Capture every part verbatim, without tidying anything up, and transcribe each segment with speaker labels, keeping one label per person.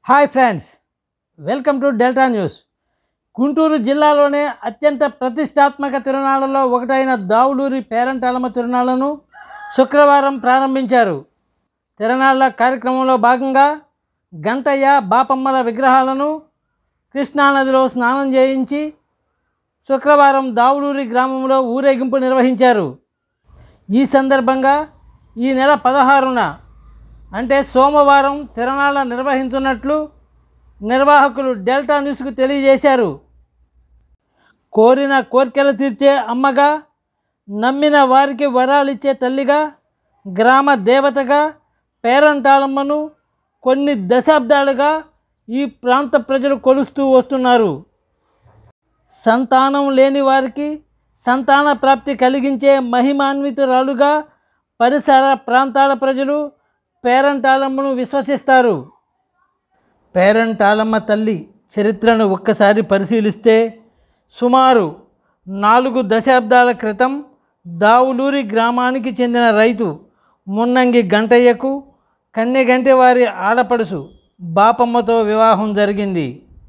Speaker 1: Hi friends, welcome to Delta News. Guntur జిల్లాలోనే అత్యంత ప్రతిష్టాత్మక తిరునాళ్లలో ఒకటైన దావులూరి పేరంటాలమ్మ తిరునాళ్లను శుక్రవారం ప్రారంభించారు. తిరునాళ్ల కార్యక్రమంలో భాగంగా గంటయ్య బాపమ్మల విగ్రహాలను కృష్ణానదిలో స్నానం చేయించి శుక్రవారం దావులూరి గ్రామంలో ఊరేగింపు నిర్వహించారు. ఈ సందర్భంగా ఈ నెల పదహారున అంటే సోమవారం తిరునాళ్ళ నిర్వహించున్నట్లు నిర్వాహకులు డెల్టా న్యూస్కు తెలియజేశారు. కోరిన కోర్కెలు తీర్చే అమ్మగా, నమ్మిన వారికి వరాలిచ్చే తల్లిగా, గ్రామ దేవతగా పేరంటాలమ్మను కొన్ని దశాబ్దాలుగా ఈ ప్రాంత ప్రజలు కొలుస్తూ వస్తున్నారు. సంతానం లేని వారికి సంతాన ప్రాప్తి కలిగించే మహిమాన్వితురాలుగా పరిసర ప్రాంతాల ప్రజలు పేరంటాలమ్మను విశ్వసిస్తారు. పేరంటాలమ్మ తల్లి చరిత్రను ఒక్కసారి పరిశీలిస్తే సుమారు నాలుగు దశాబ్దాల క్రితం దావులూరి గ్రామానికి చెందిన రైతు మున్నంగి గంటయ్యకు కన్నెగంటి వారి ఆడపడుసు బాపమ్మతో వివాహం జరిగింది.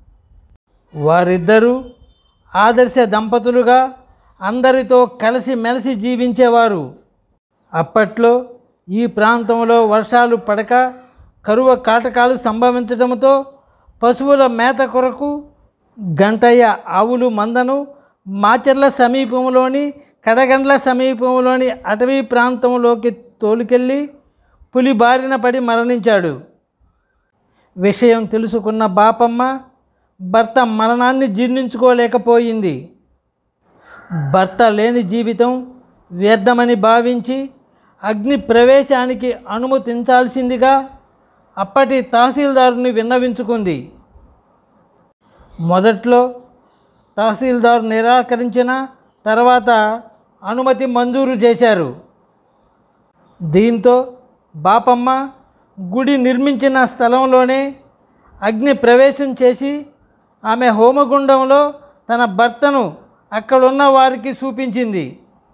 Speaker 1: వారిద్దరూ ఆదర్శ దంపతులుగా అందరితో కలిసి మెలిసి జీవించేవారు. అప్పట్లో ఈ ప్రాంతంలో వర్షాలు పడక కరువు కాటకాలు సంభవించడంతో పశువుల మేత కొరకు గంటయ్య ఆవులు మందను మాచర్ల సమీపంలోని కడగండ్ల సమీపంలోని అటవీ ప్రాంతంలోకి తోలుకెళ్ళి పులి బారిన పడి మరణించాడు. విషయం తెలుసుకున్న బాపమ్మ భర్త మరణాన్ని జీర్ణించుకోలేకపోయింది. భర్త లేని జీవితం వ్యర్థమని భావించి అగ్ని ప్రవేశానికి అనుమతించాల్సిందిగా అప్పటి తహసీల్దారుని విన్నవించుకుంది. మొదట్లో తహసీల్దారు నిరాకరించిన తర్వాత అనుమతి మంజూరు చేశారు. దీంతో బాపమ్మ గుడి నిర్మించిన స్థలంలోనే అగ్ని ప్రవేశం చేసి ఆమె హోమగుండంలో తన భర్తను అక్కడున్న వారికి చూపించింది.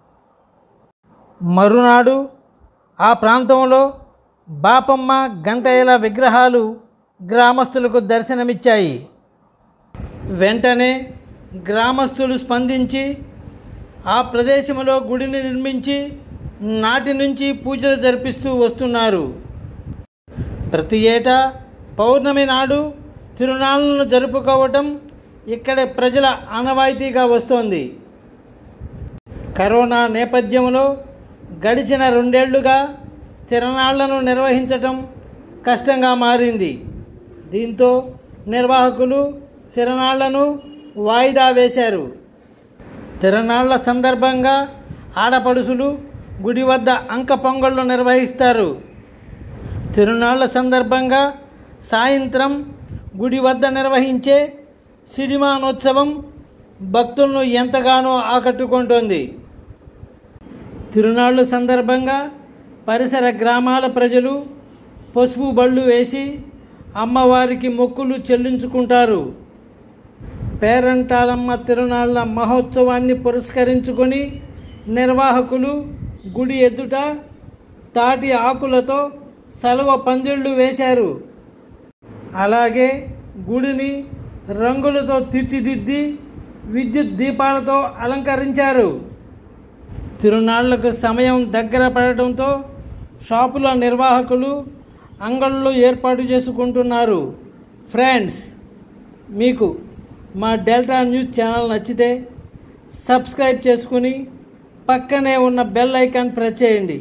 Speaker 1: మరునాడు ఆ ప్రాంతంలో బాపమ్మ గంటయ్యల విగ్రహాలు గ్రామస్తులకు దర్శనమిచ్చాయి. వెంటనే గ్రామస్తులు స్పందించి ఆ ప్రదేశంలో గుడిని నిర్మించి నాటి నుంచి పూజలు జరిపిస్తూ వస్తున్నారు. ప్రతి ఏటా పౌర్ణమి నాడు తిరునాళ్లను జరుపుకోవటం ఇక్కడ ప్రజల ఆనవాయితీగా వస్తోంది. కరోనా నేపథ్యంలో గడిచిన రెండేళ్లుగా తిరునాళ్లను నిర్వహించటం కష్టంగా మారింది. దీంతో నిర్వాహకులు తిరునాళ్లను వాయిదా వేశారు. తిరునాళ్ల సందర్భంగా ఆడపడుసులు గుడి వద్ద అంక పొంగళ్ళు నిర్వహిస్తారు. తిరునాళ్ల సందర్భంగా సాయంత్రం గుడి వద్ద నిర్వహించే సిడిమానోత్సవం భక్తులను ఎంతగానో ఆకట్టుకుంటోంది. తిరునాళ్ళు సందర్భంగా పరిసర గ్రామాల ప్రజలు పసుపు బళ్ళు వేసి అమ్మవారికి మొక్కులు చెల్లించుకుంటారు. పేరంటాలమ్మ తిరునాళ్ళ మహోత్సవాన్ని పురస్కరించుకొని నిర్వాహకులు గుడి ఎదుట తాటి ఆకులతో సలువ పందిళ్ళు వేశారు. అలాగే గుడిని రంగులతో తీర్చిదిద్ది విద్యుత్ దీపాలతో అలంకరించారు. తిరునాళ్లకు సమయం దగ్గర పడటంతో షాపుల నిర్వాహకులు అంగళ్ళు ఏర్పాటు చేసుకుంటున్నారు. ఫ్రెండ్స్, మీకు మా డెల్టా న్యూస్ ఛానల్ నచ్చితే సబ్స్క్రైబ్ చేసుకుని పక్కనే ఉన్న బెల్ ఐకాన్ ప్రెస్ చేయండి.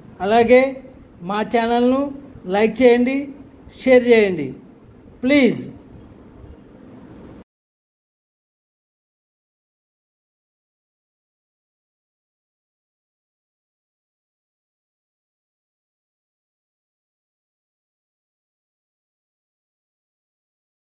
Speaker 1: అలాగే మా ఛానల్ను లైక్ చేయండి, షేర్ చేయండి. ప్లీజ్